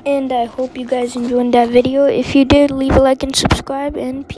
And I hope you guys enjoyed that video. If you did, leave a like and subscribe, and peace.